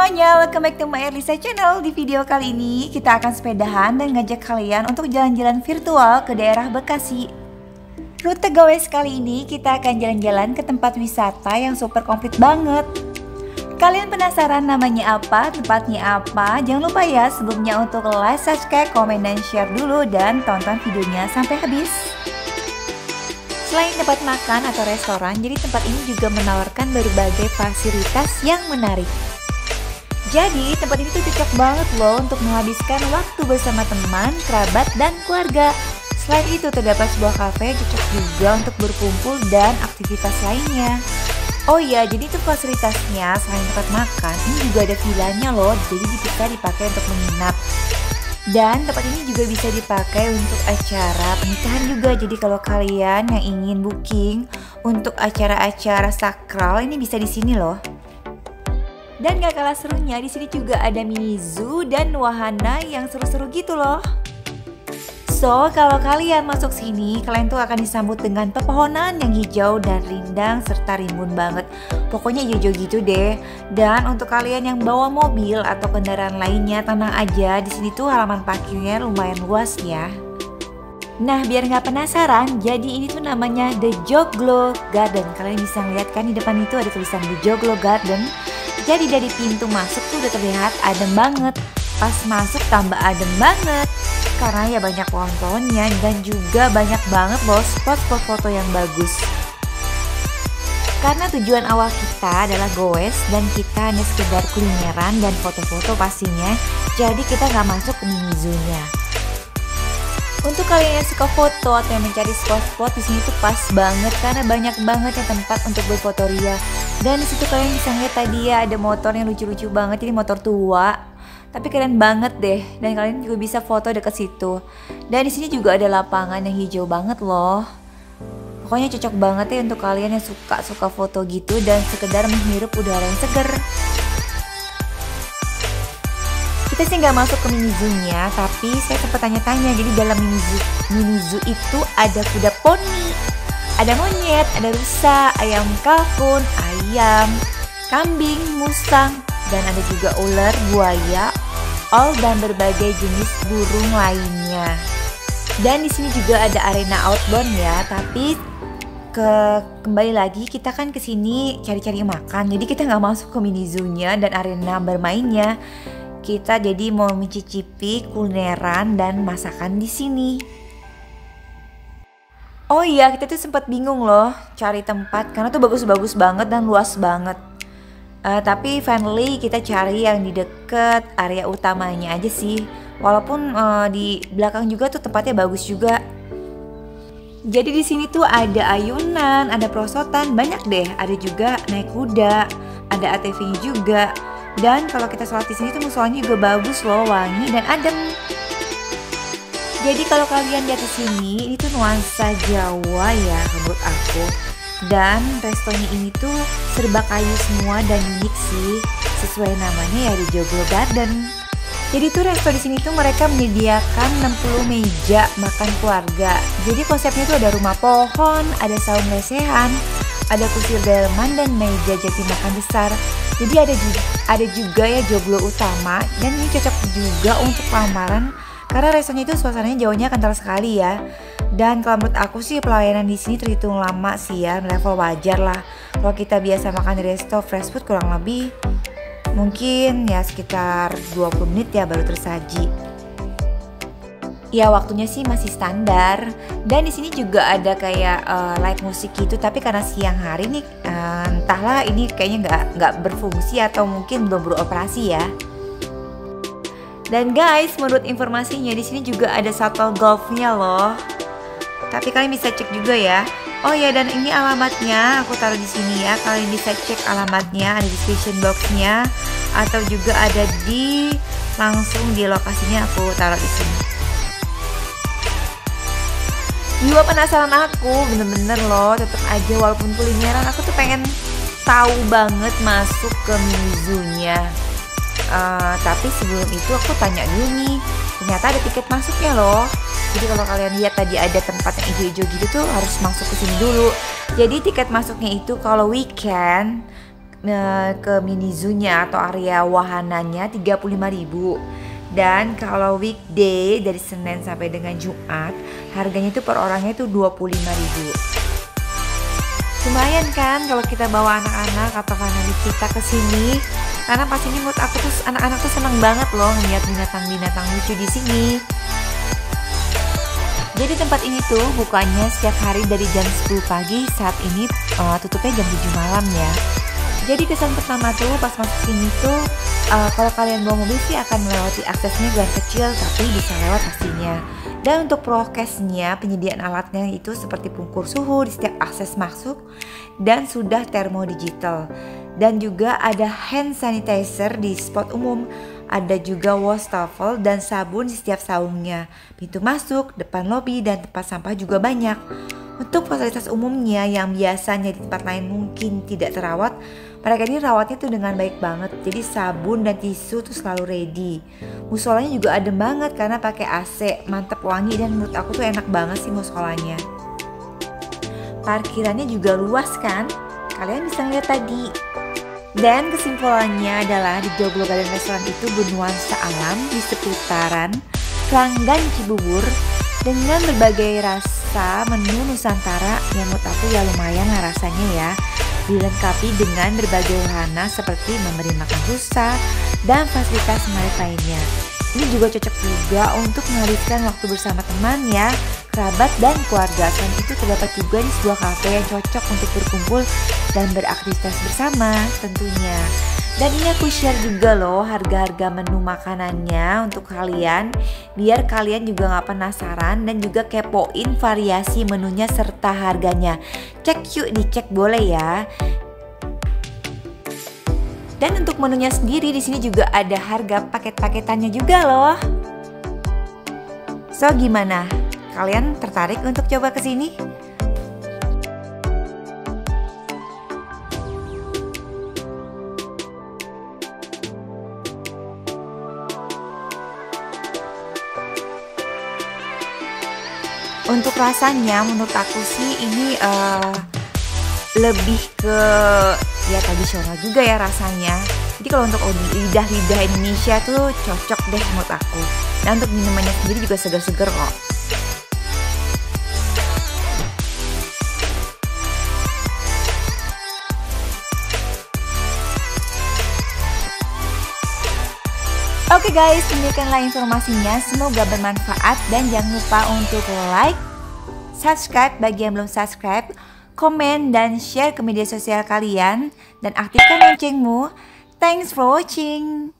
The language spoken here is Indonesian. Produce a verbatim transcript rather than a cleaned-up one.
semuanya, welcome back to my Erlisa channel. Di video kali ini kita akan sepedahan dan ngajak kalian untuk jalan-jalan virtual ke daerah Bekasi. Rute Gowes kali ini kita akan jalan-jalan ke tempat wisata yang super komplit banget. Kalian penasaran namanya apa, tempatnya apa? Jangan lupa ya sebelumnya untuk like, subscribe, komen, dan share dulu dan tonton videonya sampai habis. Selain tempat makan atau restoran, jadi tempat ini juga menawarkan berbagai fasilitas yang menarik. Jadi tempat ini tuh cocok banget loh untuk menghabiskan waktu bersama teman, kerabat, dan keluarga. Selain itu terdapat sebuah kafe cocok juga untuk berkumpul dan aktivitas lainnya. Oh iya, jadi itu fasilitasnya selain tempat makan, ini juga ada villanya loh, jadi bisa dipakai untuk menginap. Dan tempat ini juga bisa dipakai untuk acara pernikahan juga. Jadi kalau kalian yang ingin booking untuk acara-acara sakral, ini bisa di sini loh. Dan gak kalah serunya, di sini juga ada mini zoo dan wahana yang seru-seru gitu loh. So, kalau kalian masuk sini, kalian tuh akan disambut dengan pepohonan yang hijau dan rindang serta rimbun banget. Pokoknya hijau gitu deh. Dan untuk kalian yang bawa mobil atau kendaraan lainnya, tenang aja, di sini tuh halaman parkirnya lumayan luas ya. Nah, biar nggak penasaran, jadi ini tuh namanya The Joglo Garden. Kalian bisa lihat kan di depan itu ada tulisan The Joglo Garden. Jadi dari pintu masuk tuh udah terlihat adem banget. Pas masuk tambah adem banget. Karena ya banyak pohon-pohonnya dan juga banyak banget loh spot-spot foto yang bagus. Karena tujuan awal kita adalah goes dan kita hanya sekedar kulineran dan foto-foto pastinya. Jadi kita nggak masuk ke mini zoo-nya. Untuk kalian yang suka foto atau yang mencari spot-spot, di sini tuh pas banget karena banyak banget yang tempat untuk berfoto ria. Dan di situ kalian bisa lihat tadi ya ada motor yang lucu-lucu banget, ini motor tua. Tapi keren banget deh, dan kalian juga bisa foto dekat situ. Dan di sini juga ada lapangan yang hijau banget loh. Pokoknya cocok banget ya untuk kalian yang suka-suka foto gitu dan sekedar menghirup udara yang seger. Kita sih nggak masuk ke mini zoo-nya, tapi saya sempat tanya-tanya. Jadi dalam mini zoo, mini zoo itu ada kuda poni, ada monyet, ada rusa, ayam kalkun, ayam, kambing, musang, dan ada juga ular, buaya, owl, dan berbagai jenis burung lainnya. Dan di sini juga ada arena outbound ya, tapi ke kembali lagi kita kan kesini cari-cari makan, jadi kita nggak masuk ke mini zoo-nya dan arena bermainnya. Kita jadi mau mencicipi kulineran dan masakan di sini. Oh iya, kita tuh sempat bingung loh cari tempat karena tuh bagus-bagus banget dan luas banget. Uh, tapi finally kita cari yang di deket area utamanya aja sih. Walaupun uh, di belakang juga tuh tempatnya bagus juga. Jadi di sini tuh ada ayunan, ada perosotan, banyak deh. Ada juga naik kuda, ada A T V-nya juga. Dan kalau kita sholat di sini tuh musolanya juga bagus loh, wangi dan adem. Jadi kalau kalian lihat di sini, ini tuh nuansa Jawa ya menurut aku. Dan restonya ini tuh serba kayu semua dan unik sih, sesuai namanya ya The Joglo Garden. Jadi tuh resto di sini tuh mereka menyediakan enam puluh meja makan keluarga. Jadi konsepnya tuh ada rumah pohon, ada saung lesehan, ada kursi delman dan meja jadi makan besar. Jadi ada juga, ada juga ya joglo utama dan ini cocok juga untuk lamaran karena restonya itu suasananya jauhnya kental sekali ya. Dan kalau menurut aku sih pelayanan di sini terhitung lama sih ya, level wajar lah. Kalau kita biasa makan di resto fast food kurang lebih mungkin ya sekitar dua puluh menit ya baru tersaji. Ya waktunya sih masih standar. Dan di sini juga ada kayak uh, live musik gitu, tapi karena siang hari nih uh, entahlah ini kayaknya nggak nggak berfungsi atau mungkin belum beroperasi ya. Dan guys, menurut informasinya di sini juga ada shuttle golfnya loh. Tapi kalian bisa cek juga ya. Oh ya, dan ini alamatnya aku taruh di sini ya. Kalian bisa cek alamatnya, ada di description boxnya atau juga ada di langsung di lokasinya aku taruh di sini. Jiwa penasaran aku bener-bener loh, tetep aja walaupun kulineran aku tuh pengen tahu banget masuk ke mini zoo-nya. Uh, tapi sebelum itu aku tanya dulu nih, ternyata ada tiket masuknya loh. Jadi kalau kalian lihat tadi ada tempat yang hijau-hijau gitu tuh harus masuk ke sini dulu. Jadi tiket masuknya itu kalau weekend ke mini zoo-nya atau area wahananya tiga puluh lima ribu. Dan kalau weekday dari Senin sampai dengan Jumat harganya itu per orangnya itu dua puluh lima ribu. Lumayan kan kalau kita bawa anak-anak atau family kita ke sini. Karena pas ini menurut aku tuh anak-anak tuh seneng banget loh ngeliat binatang-binatang lucu di sini. Jadi tempat ini tuh bukanya setiap hari dari jam sepuluh pagi, saat ini uh, tutupnya jam tujuh malam ya. Jadi kesan pertama tuh pas masuk sini tuh uh, kalau kalian bawa mobil sih akan melewati aksesnya gang kecil, tapi bisa lewat pastinya. Dan untuk prokesnya, penyediaan alatnya itu seperti pengukur suhu di setiap akses masuk dan sudah termodigital. Dan juga ada hand sanitizer di spot umum, ada juga wastafel dan sabun di setiap saungnya. Pintu masuk, depan lobi dan tempat sampah juga banyak. Untuk fasilitas umumnya yang biasanya di tempat lain mungkin tidak terawat, mereka ini rawatnya tuh dengan baik banget. Jadi sabun dan tisu tuh selalu ready. Musolanya juga adem banget karena pakai A C, mantep wangi, dan menurut aku tuh enak banget sih musolanya. Parkirannya juga luas kan? Kalian bisa lihat tadi. Dan kesimpulannya adalah di Joglo Garden Restaurant itu bernuansa alam di seputaran Kranggan Cibubur dengan berbagai rasa menu Nusantara yang menurut aku ya lumayan lah rasanya ya. Dilengkapi dengan berbagai wahana seperti memberi makan rusa dan fasilitas menarik lainnya. Ini juga cocok juga untuk menghabiskan waktu bersama teman ya, kerabat dan keluarga. Selain itu terdapat juga di sebuah kafe yang cocok untuk berkumpul dan beraktivitas bersama tentunya. Dan ini aku share juga loh harga-harga menu makanannya untuk kalian, biar kalian juga gak penasaran dan juga kepoin variasi menunya serta harganya. Cek yuk, dicek boleh ya. Dan untuk menunya sendiri di sini juga ada harga paket-paketannya juga loh. So gimana? Kalian tertarik untuk coba ke sini? Untuk rasanya menurut aku sih ini uh, lebih ke ya tradisional juga ya rasanya. Jadi kalau untuk lidah-lidah Indonesia tuh cocok deh menurut aku. Dan untuk minumannya sendiri juga seger-seger kok. Oke guys, demikianlah informasinya. Semoga bermanfaat dan jangan lupa untuk like, subscribe bagi yang belum subscribe, komen dan share ke media sosial kalian, dan aktifkan loncengmu. Thanks for watching.